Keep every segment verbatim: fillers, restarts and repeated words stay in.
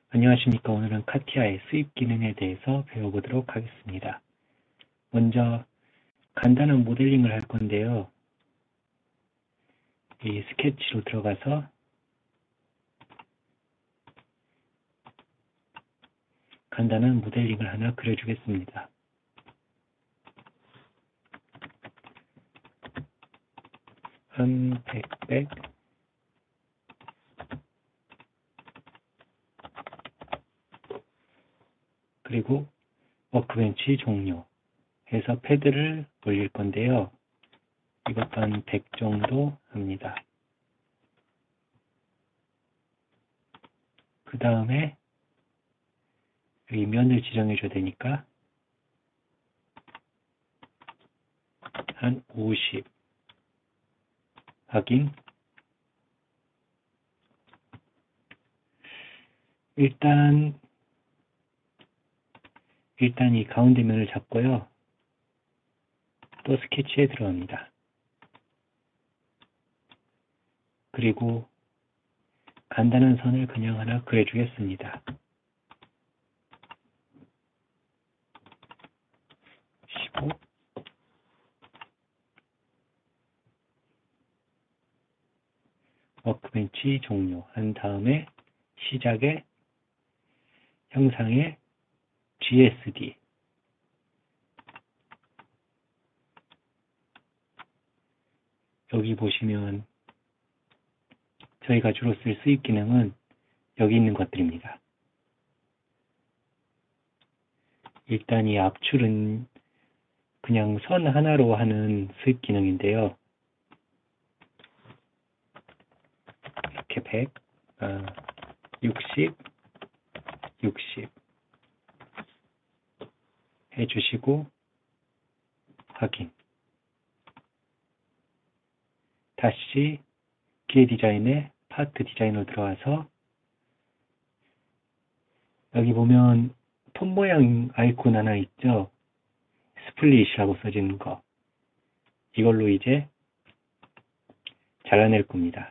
안녕하십니까. 오늘은 카티아의 수입 기능에 대해서 배워보도록 하겠습니다. 먼저 간단한 모델링을 할 건데요. 이 스케치로 들어가서 간단한 모델링을 하나 그려주겠습니다. 한 백백 그리고 워크벤치 종료 해서 패드를 올릴 건데요. 이것도 한 백 정도 합니다. 그 다음에 여기 면을 지정해 줘야 되니까 한 오십 확인. 일단 일단 이 가운데 면을 잡고요. 또 스케치에 들어갑니다. 그리고 간단한 선을 그냥 하나 그려주겠습니다. 십오 워크벤치 종료한 다음에 시작에 형상에 지에스디 여기 보시면 저희가 주로 쓸 수입 기능은 여기 있는 것들입니다. 일단 이 압출은 그냥 선 하나로 하는 수입 기능인데요. 이렇게 백, 아, 육십, 육십 해주시고 확인. 다시 기계 디자인에 파트 디자인으로 들어와서 여기 보면 폰 모양 아이콘 하나 있죠? 스플릿이라고 써지는 거. 이걸로 이제 잘라낼 겁니다.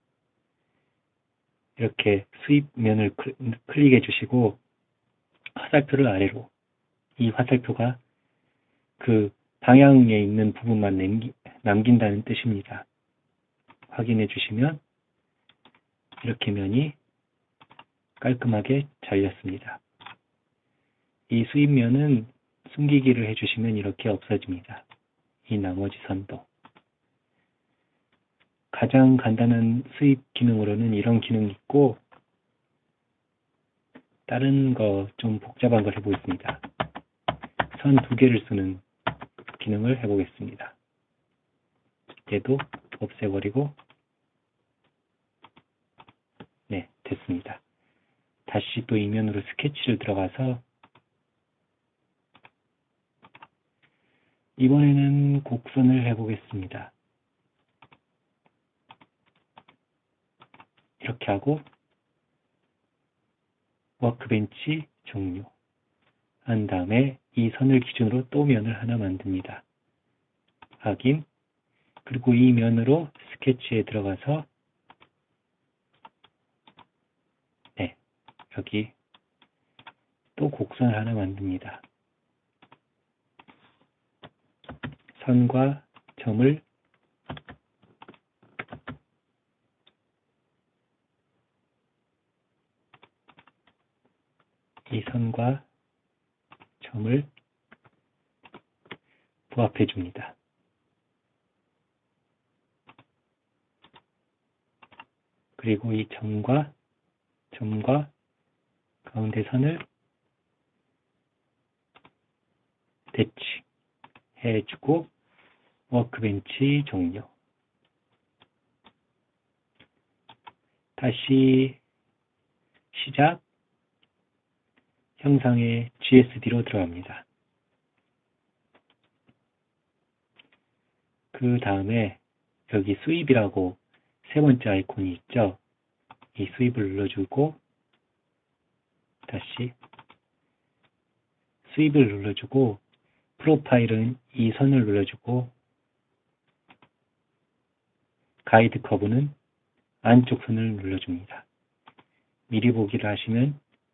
이렇게 수입면을 클릭해 주시고 화살표를 아래로, 이 화살표가 그 방향에 있는 부분만 남기, 남긴다는 뜻입니다. 확인해 주시면 이렇게 면이 깔끔하게 잘렸습니다. 이 수입면은 숨기기를 해주시면 이렇게 없어집니다. 이 나머지 선도. 가장 간단한 수입 기능으로는 이런 기능이 있고, 다른 거 좀 복잡한 걸 해보겠습니다. 선 두 개를 쓰는 기능을 해보겠습니다. 얘도 없애버리고, 네, 됐습니다. 다시 또 이면으로 스케치를 들어가서 이번에는 곡선을 해보겠습니다. 이렇게 하고 워크벤치 종료 한 다음에 이 선을 기준으로 또 면을 하나 만듭니다. 확인. 그리고 이 면으로 스케치에 들어가서 네, 여기 또 곡선을 하나 만듭니다. 선과 점을 이 선과 점을 부합해 줍니다. 그리고 이 점과 점과 가운데 선을 대치해 주고 워크벤치 종료. 다시 시작 형상의 지에스디로 들어갑니다. 그 다음에 여기 수입이라고 세 번째 아이콘이 있죠. 이 수입을 눌러주고 다시 수입을 눌러주고 프로파일은 이 선을 눌러주고 가이드 커브는 안쪽 선을 눌러줍니다. 미리 보기를 하시면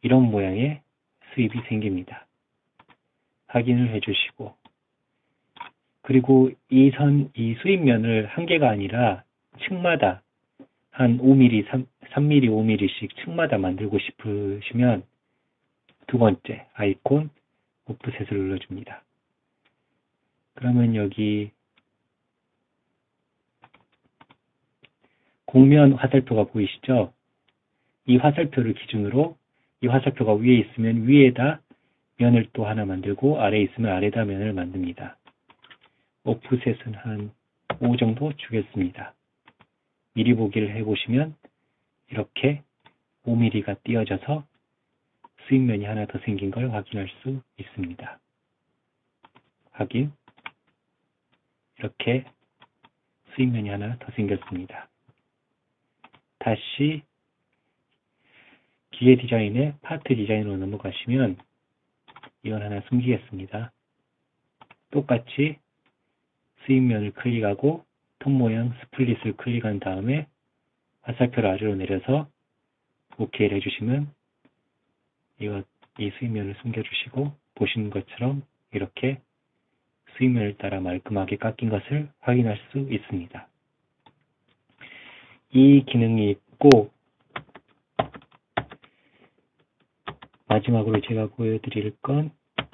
이런 모양의 수입이 생깁니다. 확인을 해주시고, 그리고 이 선, 이 수입면을 한 개가 아니라 층마다 한 오 밀리미터, 삼 밀리미터, 오 밀리미터씩 층마다 만들고 싶으시면 두 번째 아이콘 오프셋을 눌러줍니다. 그러면 여기 곡면 화살표가 보이시죠? 이 화살표를 기준으로 이 화살표가 위에 있으면 위에다 면을 또 하나 만들고 아래에 있으면 아래에다 면을 만듭니다. 오프셋은 한 오 정도 주겠습니다. 미리 보기를 해보시면 이렇게 오 밀리미터가 띄어져서 수입면이 하나 더 생긴 걸 확인할 수 있습니다. 확인. 이렇게 수입면이 하나 더 생겼습니다. 다시 기계 디자인의 파트 디자인으로 넘어가시면 이건 하나 숨기겠습니다. 똑같이 수입면을 클릭하고 톱 모양 스플릿을 클릭한 다음에 화살표를 아래로 내려서 오케이를 해주시면 이거, 이 수입면을 숨겨주시고 보시는 것처럼 이렇게 수입면을 따라 말끔하게 깎인 것을 확인할 수 있습니다. 이 기능이 있고, 마지막으로 제가 보여드릴 건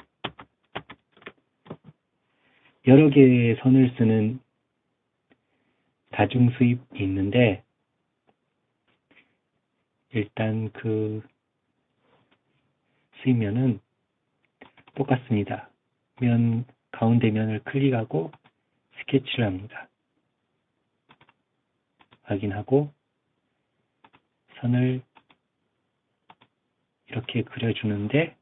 여러 개의 선을 쓰는 다중 수입이 있는데, 일단 그 수입면은 똑같습니다. 면 가운데 면을 클릭하고 스케치를 합니다. 확인하고 선을 이렇게 그려주는데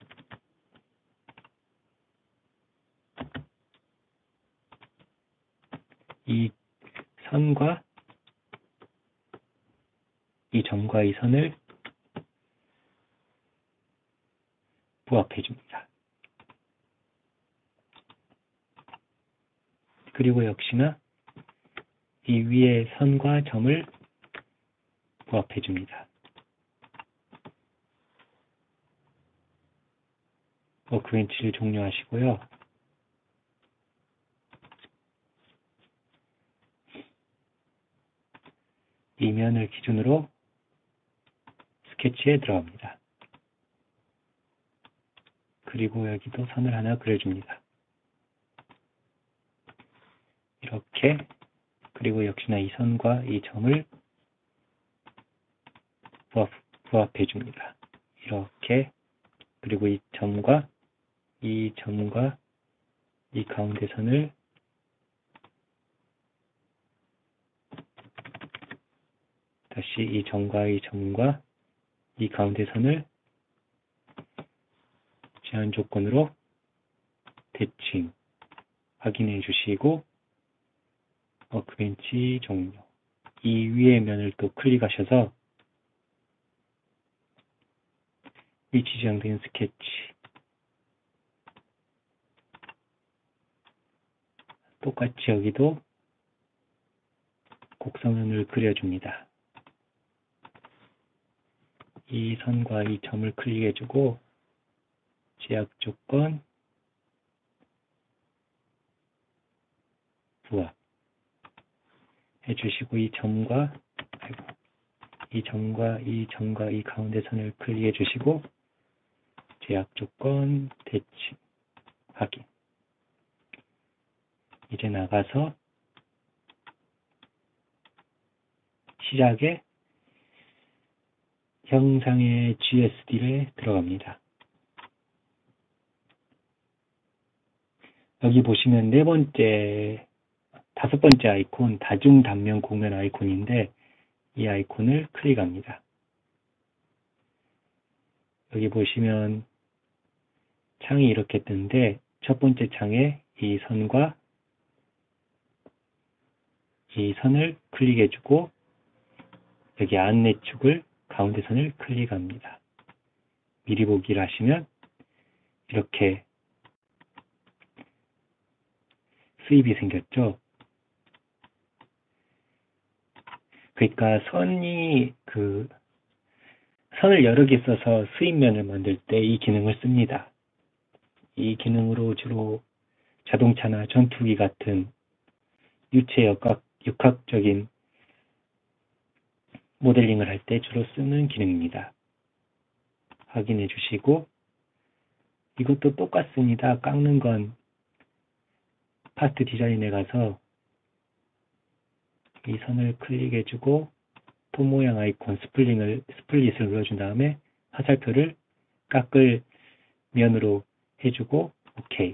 이 선과 이 점과 이 선을 부합해 줍니다. 그리고 역시나 이 위에 선과 점을 부합해 줍니다. 워크벤치를 종료하시고요. 이 면을 기준으로 스케치에 들어갑니다. 그리고 여기도 선을 하나 그려줍니다. 이렇게. 그리고 역시나 이 선과 이 점을 부합, 부합해 줍니다. 이렇게. 그리고 이 점과 이 점과 이 가운데 선을 다시 이 점과 이 점과 이 가운데 선을 제한 조건으로 대칭 확인해 주시고 워크벤치 종료. 이 위의 면을 또 클릭하셔서 위치 지정된 스케치 똑같이 여기도 곡선을 그려줍니다. 이 선과 이 점을 클릭해주고 제약 조건 부합 해주시고 이 점과 아이고, 이 점과 이 점과 이 가운데 선을 클릭해주시고 제약 조건 대칭 확인. 이제 나가서 시작에 형상의 지에스디에 들어갑니다. 여기 보시면 네 번째, 다섯 번째 아이콘 다중 단면 곡면 아이콘인데 이 아이콘을 클릭합니다. 여기 보시면 창이 이렇게 뜨는데 첫 번째 창에 이 선과 이 선을 클릭해주고 여기 안내축을 가운데 선을 클릭합니다. 미리 보기를 하시면 이렇게 수입이 생겼죠. 그러니까 선이 그 선을 여러 개 써서 수입면을 만들 때 이 기능을 씁니다. 이 기능으로 주로 자동차나 전투기 같은 유체 역학, 육학적인 모델링을 할 때 주로 쓰는 기능입니다. 확인해 주시고, 이것도 똑같습니다. 깎는 건 파트 디자인에 가서 이 선을 클릭해 주고 톱 모양 아이콘 스플링을, 스플릿을 눌러준 다음에 화살표를 깎을 면으로 해주고 오케이.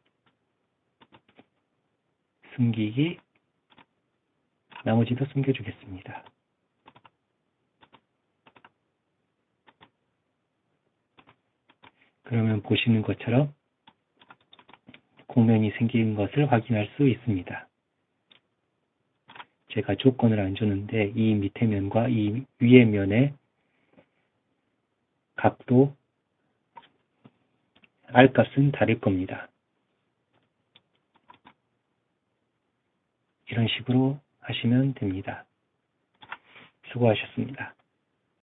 숨기기, 나머지도 숨겨주겠습니다. 그러면 보시는 것처럼 곡면이 생긴 것을 확인할 수 있습니다. 제가 조건을 안 주는데 이 밑에 면과 이 위에 면의 각도, R값은 다를 겁니다. 이런 식으로 하시면 됩니다. 수고하셨습니다.